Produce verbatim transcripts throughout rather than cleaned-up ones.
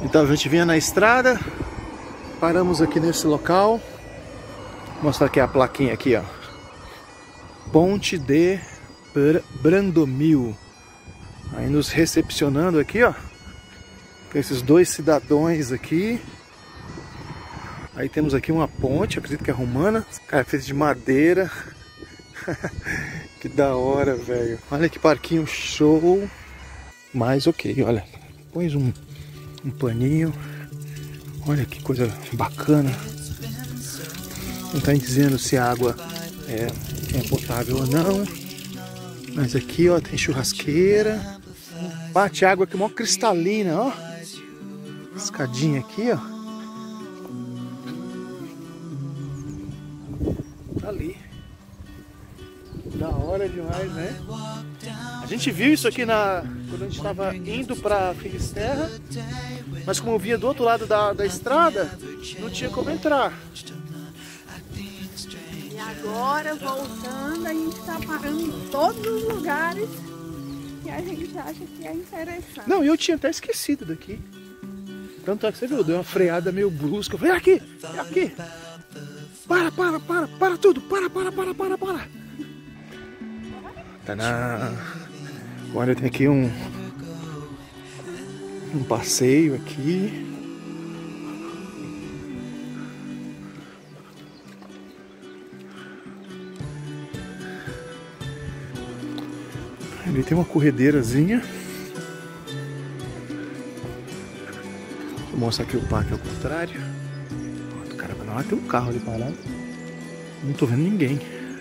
Então a gente vinha na estrada, paramos aqui nesse local. Vou mostrar aqui a plaquinha aqui, ó. Ponte de Brandomil. Aí nos recepcionando aqui, ó. Com esses dois cidadãos aqui. Aí temos aqui uma ponte, acredito que é romana. Cara, feita de madeira. Que da hora, velho. Olha que parquinho show. Mas ok, olha. Põe um, um paninho. Olha que coisa bacana. Não tá dizendo se a água é, é potável ou não. Mas aqui, ó, tem churrasqueira. Bate água aqui, mó cristalina, ó. Escadinha aqui, ó. Tá ali. Da hora demais, né? A gente viu isso aqui na, quando a gente estava indo pra Finisterra. Mas como eu via do outro lado da, da estrada, não tinha como entrar. E agora, voltando, a gente tá parando em todos os lugares que a gente acha que é interessante. Não, eu tinha até esquecido daqui. Tanto é que você viu, deu uma freada meio brusca. Eu falei, é aqui, é aqui. Para, para, para, para tudo. Para, para, para, para, para. Tadã. Agora tem aqui um, um passeio aqui. Ali tem uma corredeirazinha. Vou mostrar aqui o parque ao contrário. Caramba, não, tem um carro ali parado. Não tô vendo ninguém.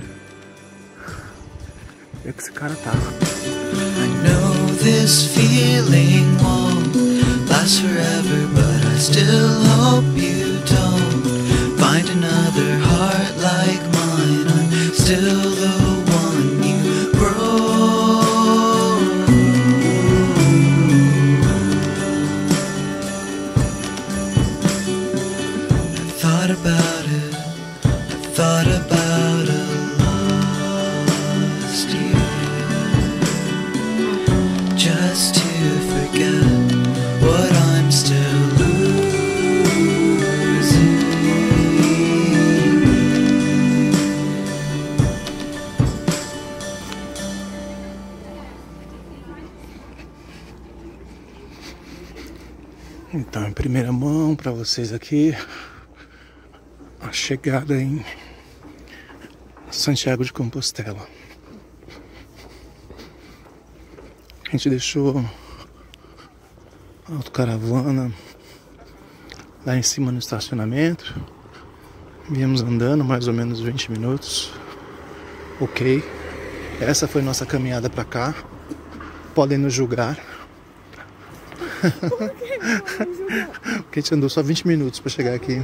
Onde é que esse cara tá? I know this feeling won't last forever, but I still hope you don't find another heart like mine. I'm still the one you broke. I thought about it, I thought about it. Just to forget what I'm still losing. Então, em primeira mão para vocês aqui, a chegada em Santiago de Compostela. A gente deixou a autocaravana lá em cima no estacionamento. Viemos andando mais ou menos vinte minutos. Ok. Essa foi nossa caminhada pra cá. Podem nos julgar. Por que não vamos julgar? Porque a gente andou só vinte minutos pra chegar aqui.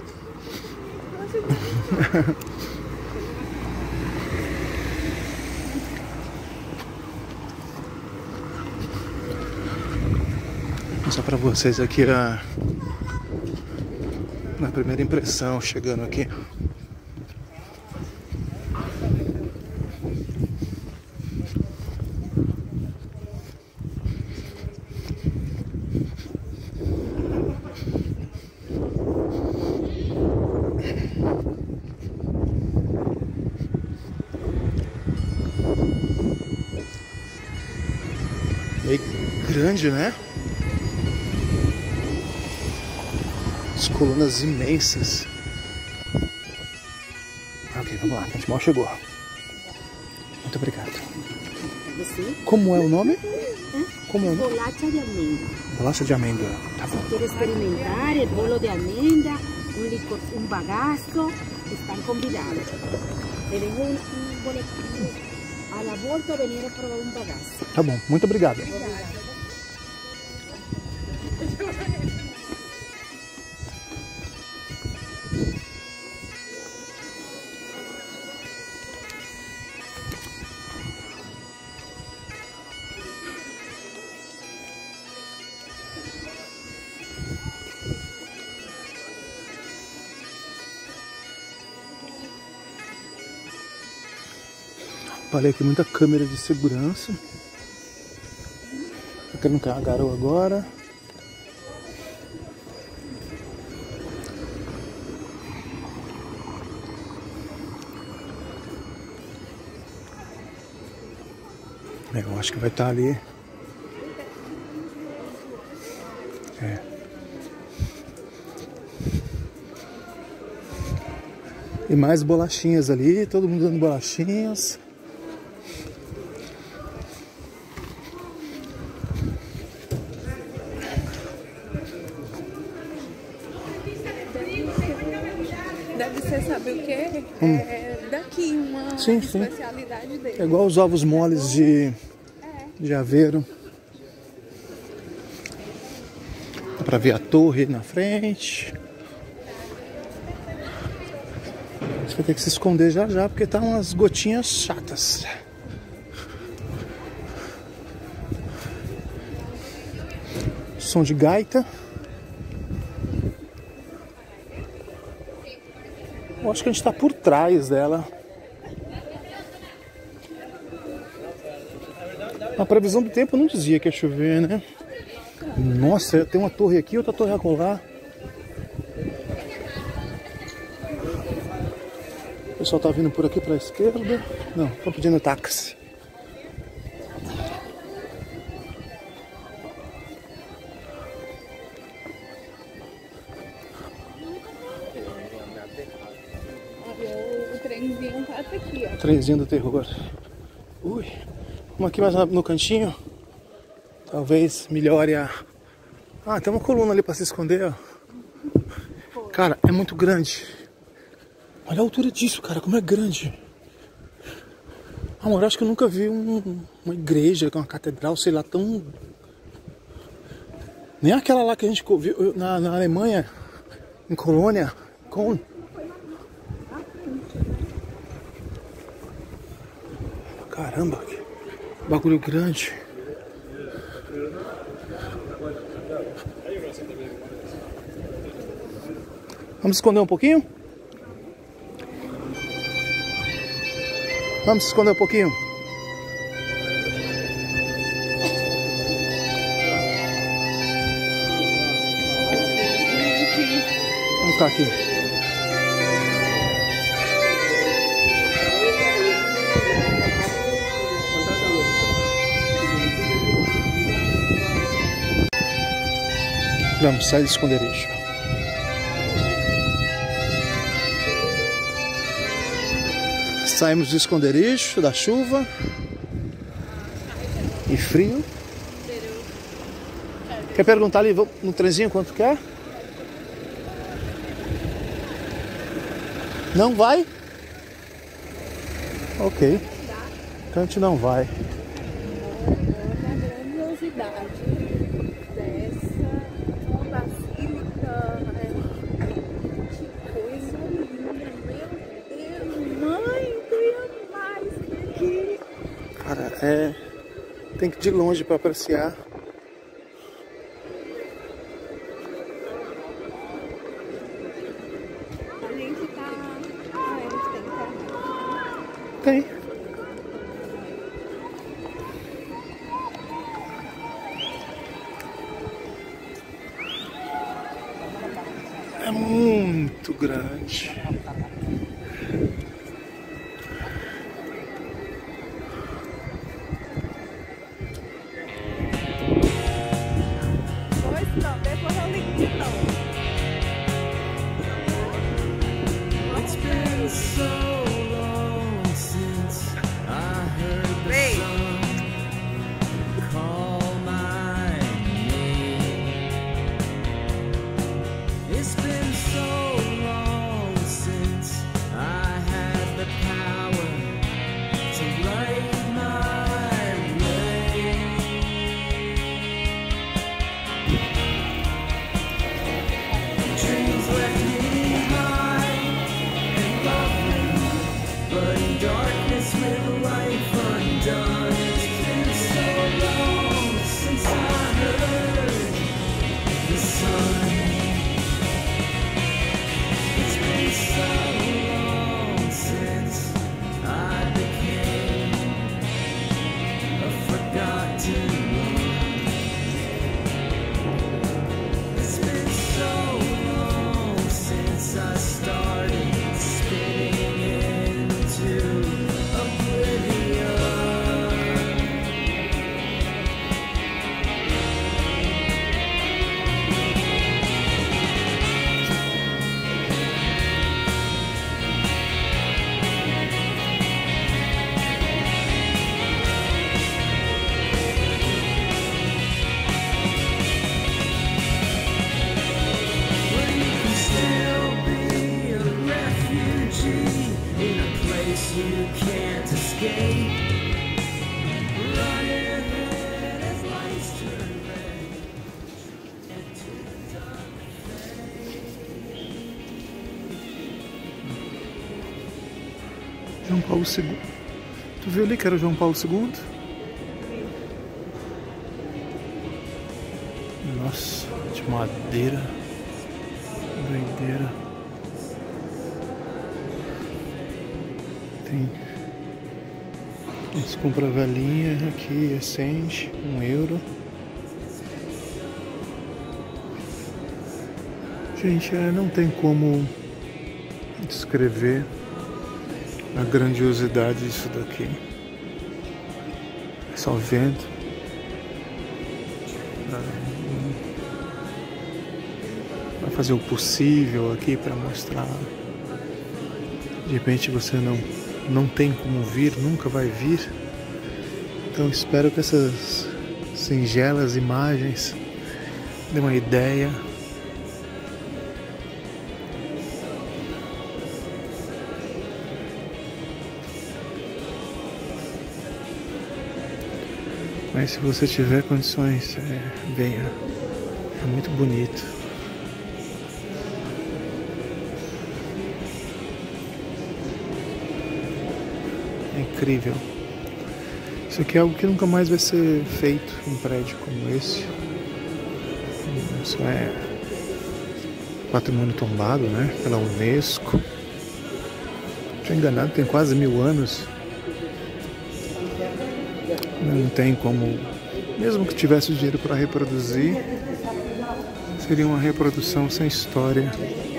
Só pra vocês aqui a, a primeira impressão chegando aqui. Meio grande, né? As colunas imensas. Ok, vamos lá, a gente mal chegou. Muito obrigado. Você? Como é o nome? Hã? Como é o nome? Bolacha de amêndoa. Bolacha de amêndoa. Tá bom. Quer experimentar el bolo de amêndoa, um licor, um bagaço, estão convidados. Te dejo um, um boletim. A la volta venir a provar um bagaço. Tá bom, muito obrigado. Parei aqui muita câmera de segurança. Tô querendo cair uma garoa agora. É, eu acho que vai estar ali. É. E mais bolachinhas ali, todo mundo dando bolachinhas. Deve ser, sabe o quê? Hum. É daqui uma Sim, sim. especialidade dele. É igual os ovos moles de, de Aveiro. Dá pra ver a torre na frente. Você vai ter que se esconder já já, porque tá umas gotinhas chatas. Som de gaita. Eu acho que a gente tá por trás dela. A previsão do tempo não dizia que ia chover, né? Nossa, tem uma torre aqui, outra torre a colar. O pessoal tá vindo por aqui pra esquerda. Não, estão pedindo táxi. Olha, o trenzinho passa aqui, ó. Trenzinho do terror. Ui, vamos aqui mais no cantinho. Talvez melhore a... Ah, tem uma coluna ali pra se esconder, ó. Cara, é muito grande. Olha a altura disso, cara, como é grande. Amor, acho que eu nunca vi um, uma igreja, uma catedral, sei lá, tão... Nem aquela lá que a gente viu na, na Alemanha, em Colônia, com... Caramba, que bagulho grande. Vamos esconder um pouquinho? Vamos se esconder um pouquinho. Vamos ficar aqui. Vamos sair do esconderijo. Saímos do esconderijo, da chuva e frio. Quer perguntar ali no trenzinho quanto quer? Não vai? Ok. Então a gente não vai. Olha a grandiosidade dessa uma basílica. Que coisa linda, meu Deus, mãe, tem mais que aqui. Cara, é... tem que ir de longe para apreciar. A gente tá... Ah, a gente tem internet. Tem. É muito grande. Pois não, depois eu ligo de novo. It's been so long since I heard the Vem. sun call my name. It's been so long since I had the power to light my way. Dreams left me high and lovely, but in darkness with life undone. It's been so long since I heard the sun. João Paulo segundo. Tu viu ali que era o João Paulo segundo? Nossa, de madeira. Doideira. Tem. Eles compram velhinha aqui, recente, um euro. Gente, é, não tem como descrever a grandiosidade disso daqui. É só vendo. Vai fazer o possível aqui para mostrar. De repente você não, não tem como vir, nunca vai vir. Então espero que essas singelas imagens dêem uma ideia. Mas se você tiver condições, é, venha. É muito bonito. É incrível. Isso aqui é algo que nunca mais vai ser feito em um prédio como esse. Isso é patrimônio tombado, né? Pela Unesco. Não estou enganado, tem quase mil anos. Não tem como, mesmo que tivesse o dinheiro para reproduzir, seria uma reprodução sem história.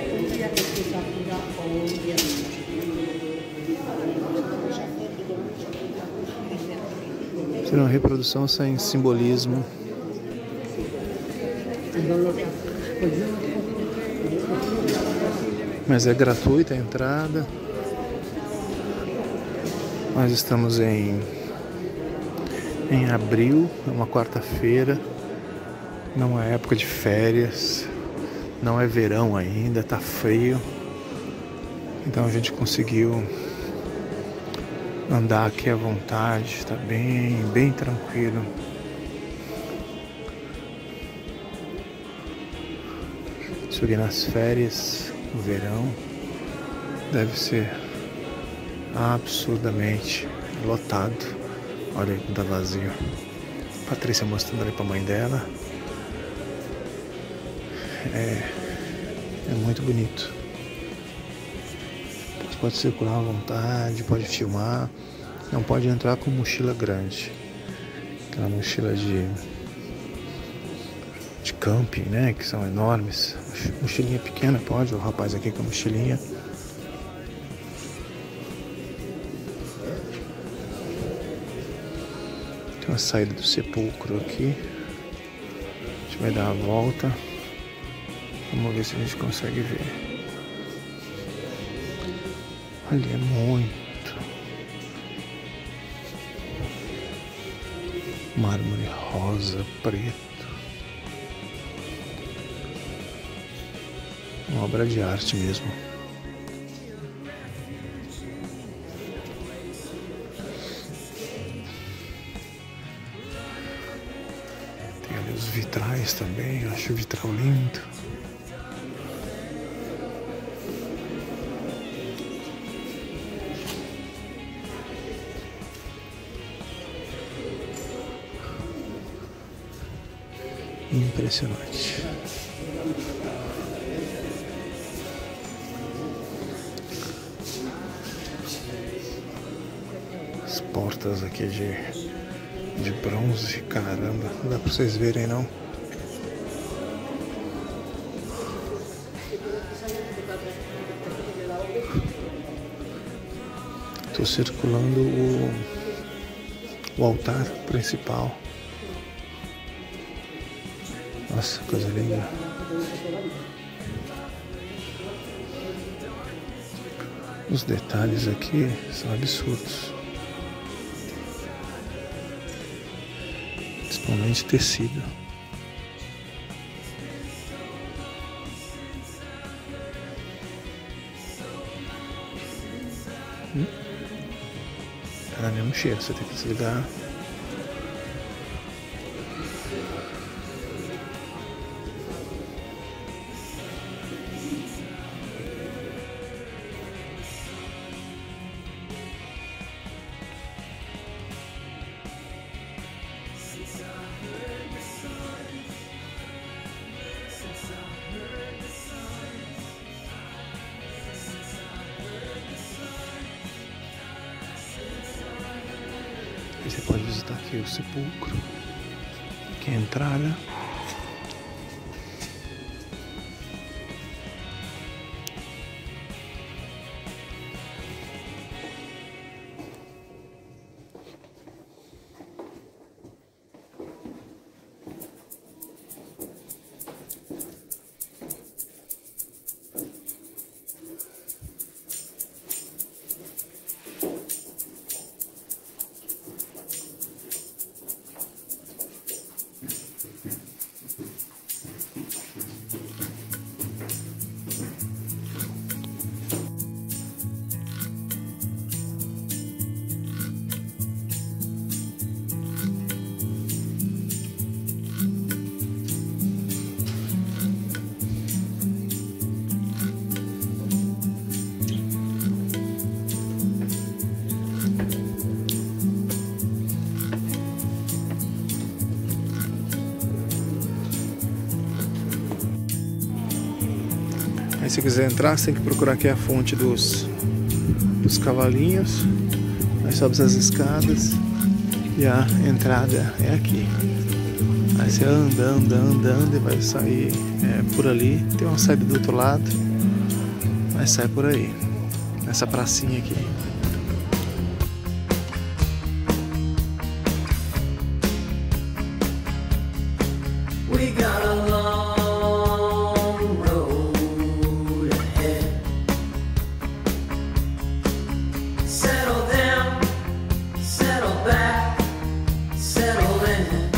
Seria uma reprodução sem simbolismo. Mas é gratuita a entrada. Nós estamos em Em abril, é uma quarta-feira, não é época de férias, não é verão ainda, tá frio. Então a gente conseguiu andar aqui à vontade, tá bem, bem tranquilo. Cheguei nas férias, no verão, deve ser absurdamente lotado. Olha aí como tá vazio. Patrícia mostrando ali pra mãe dela. É, é muito bonito. Você pode circular à vontade, pode filmar. Não pode entrar com mochila grande. Aquela mochila de, de camping, né? Que são enormes. Mochilinha pequena pode, o rapaz aqui com a mochilinha. Tem uma saída do sepulcro aqui. A gente vai dar a volta. Vamos ver se a gente consegue ver. Ali é muito. Mármore rosa, preto. Uma obra de arte mesmo. Os vitrais também, eu acho o vitral lindo. Impressionante. As portas aqui de de bronze, caramba, não dá pra vocês verem não. Tô circulando o, o altar principal. Nossa, coisa linda. Os detalhes aqui são absurdos. Principalmente tecido. Hum? Tá na mesma cheiro, você tem que desligar. Você pode visitar aqui o sepulcro. Aqui é a entrada. Aí se quiser entrar, você tem que procurar aqui a fonte dos, dos cavalinhos. Aí sobe as escadas e a entrada é aqui. Aí você anda, anda, anda, anda e vai sair é, por ali. Tem uma saída do outro lado, mas sai por aí, nessa pracinha aqui. We got a long road ahead. Settle down, settle back, settle in.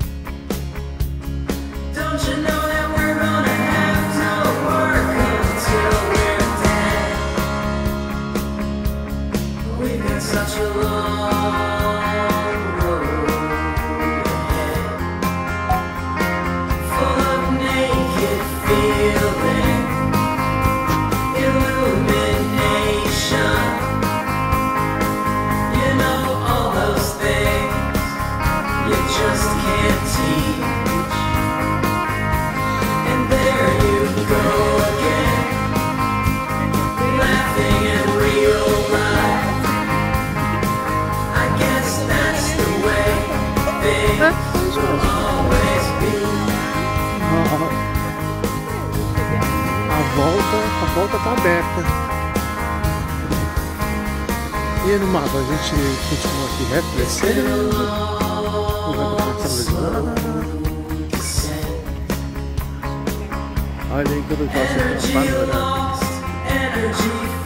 Don't you know that we're gonna have to work until we're dead? We've got such a long road ahead, full of naked feeling, illumination. You know all those things you just can't teach. And there you go again, laughing in real life. I guess that's the way things will always be. A volta, a volta tá aberta. E aí no mapa a gente continua aqui reto, descendo. Ou vai pra frente? Olha aí quando eu gosto de Energy lost, energy